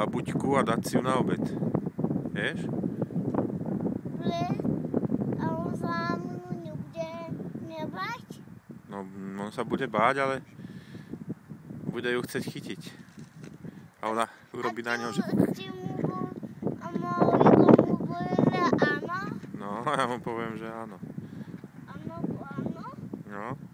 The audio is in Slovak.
babuťku a dať si ju na obed. Vieš? A on sa mnou nebude nebať? No, on sa bude báť, ale bude ju chcieť chytiť. A ona urobí na ňo, že... A mu povie, že áno? No, ja mu poviem, že áno. Áno, áno? No.